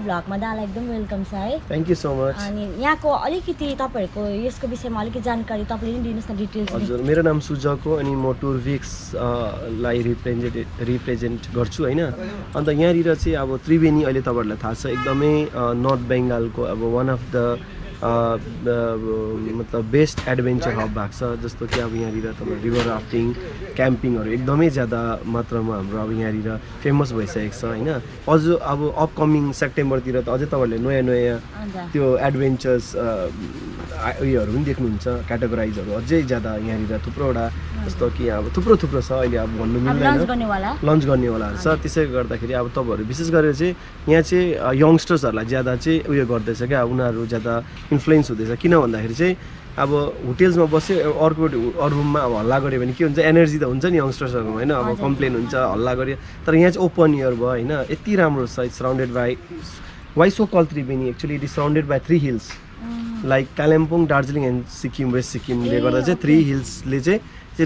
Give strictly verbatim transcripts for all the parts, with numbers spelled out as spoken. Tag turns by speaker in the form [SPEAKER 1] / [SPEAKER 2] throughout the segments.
[SPEAKER 1] भ्लगमा दालाई एकदम वेलकम छ है
[SPEAKER 2] थ्यांक यू सो मच
[SPEAKER 1] अनि यहाँको अलिकति तपाईहरुको यसको विषयमा अलिकति जानकारी तपाईले नि दिनुस् न डिटेल्स
[SPEAKER 2] हजुर मेरो नाम सुजक हो अनि म टुरविक्स लाई रिप्रेजेन्ट रिप्रेजेन्ट गर्छु हैन अन्त यहाँनिर चाहिँ अब त्रिवेणी अहिले तपाईहरुलाई थाहा छ एकदमै नर्थ बेंगालको अब वान अफ द मतलब बेस्ट एडभेन्चर हब भएको छ जस्तो कि अब यहाँनिर तपाईँ रिभर राफ्टिङ क्याम्पिङहरू एकदमै ज्यादा मात्रामा हाम्रो अब यहाँनिर फेमस भइसकेको छ हैन अझ अब अपकमिङ सेप्टेम्बरतिर त अझै तपाईहरुले नयाँ नयाँ त्यो एडभेन्चर्स उयोहरू पनि देख्नुहुन्छ क्याटेगोराइजहरू अझै ज्यादा यहाँनिर थुप्रोवटा जस्तो कि अब थुप्रो थुप्रो छ अहिले अब भन्नु मिल्दैन लन्च गर्नेवालाहरू छ त्यसैले गर्दाखेरि अब तपाईहरु विशेष गरेर चाहिँ यहाँ चाहिँ यङ्स्टर्सहरूलाई ज्यादा चाहिँ उयो गर्दैछ क्या उनीहरू ज्यादा इन्फ्लुएन्स हुँदैछ किन भन्दाखेरि चाहिँ अब होटेल्समा बस्यो अर्को अरू रुममा अब हल्ला गऱ्यो भने के हुन्छ एनर्जी त हुन्छ नि यङ्स्टर्सहरूमा हैन अब कम्प्लेन हुन्छ हल्ला गऱ्यो तर यहाँ चाहिँ ओपन एयर भयो हैन यति राम्रो छ it's surrounded by why so called Triveni actually it is surrounded by three hills like Kalimpong Darjeeling and Sikkim west सिक्किमले गर्दा चाहिँ थ्री हिल्सले चाहिँ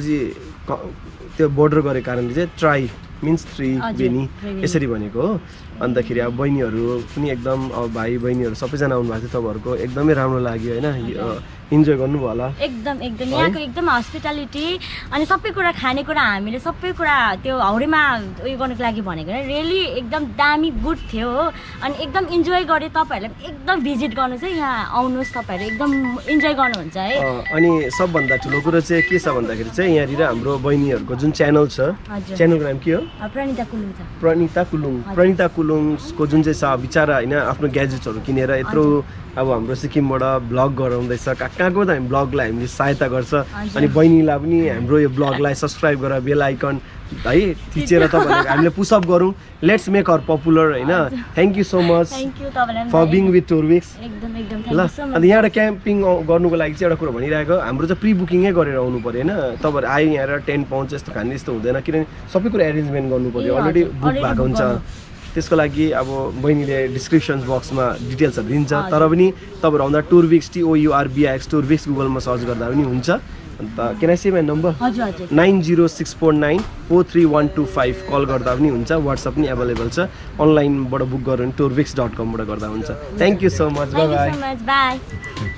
[SPEAKER 2] त्यो बोर्डर गरेको कारणले चाहिँ ट्राई मिन्स त्रिवेणी यसरी भनेको हो अन्तखेरि अब बहिनीहरू पनि एकदम अब भाइ बहिनीहरू सबैजना आउनुभएको थियो तपाईँहरूको एकदमै राम्रो लाग्यो हैन इन्जोय गर्नुभयो होला
[SPEAKER 1] एकदम एकदम यहाँको एकदम हस्पिटालिटी अनि सबै कुरा खानेकुरा हामीले सबै कुरा त्यो हाउडेमा उयो गर्नको लागि भनेको रियली एकदम दामी गुड थियो हो अनि एकदम इन्जोय गरे तपाईहरुले एकदम भिजिट गर्नु चाहिँ यहाँ आउनुस् तपाईहरु एकदम इन्जोय गर्नुहुन्छ है
[SPEAKER 2] अनि सबभन्दा ठुलो कुरा चाहिँ के छ भन्दाखेरि चाहिँ यहाँनिर हाम्रो बहिनीहरूको जुन च्यानल छ च्यानलको नाम के हो
[SPEAKER 1] प्रणिता कुलुङ छ
[SPEAKER 2] प्रणिता कुलुङ प्रणिता कुलुङको जुन चाहिँ छ बिचारा हैन आफ्नो ग्याजेट्सहरू किनेर यत्रो अब हाम्रो सिक्किमबाट ब्लग गराउँदैछ कहाँ कहाँको त हामी ब्लगलाई हामीले सहायता गर्छ अनि बहिनीलाई पनि हाम्रो यो ब्लगलाई सब्सक्राइब गरेर बेल आइकन है थिचेर तपाईहरुले हामीले पुशअप गरौँ लेट्स मेक अर पपुलर हैन thank you so much for being with Tourbix
[SPEAKER 1] एकदम एकदम
[SPEAKER 2] ल अनि यहाँबाट क्याम्पिङ गर्नुको लागि चाहिँ एउटा कुरा भनिरहेको हाम्रो चाहिँ प्री बुकिङै गरेर आउनु पर्यो हैन तपाईहरु आयो यहाँ टेन्ट पाउँछ यस्तो खाने यस्तो हुँदैन किनभने सबै कुरा एरेन्जमेन्ट गर्नु पर्यो अलरेडी बुक भएको हुन्छ त्यसको लागि अब बहिनीले डिस्क्रिप्सन बक्समा डिटेल्सहरु दिन्छ तर पनि तपाईहरु आउँदा Tourbix T O U R B I X Tourbix गुगलमा सर्च गर्दा पनि हुन्छ अन्त can I say my number
[SPEAKER 1] हजुर हजुर
[SPEAKER 2] nine zero six four nine four three one two five call गर्दा पनि हुन्छ व्हाट्सएप पनि अवेलेबल छ अनलाइनबाट बुक गर्नु टुरविक्स डट कम बाट गर्दा हुन्छ thank you so much bye bye
[SPEAKER 1] by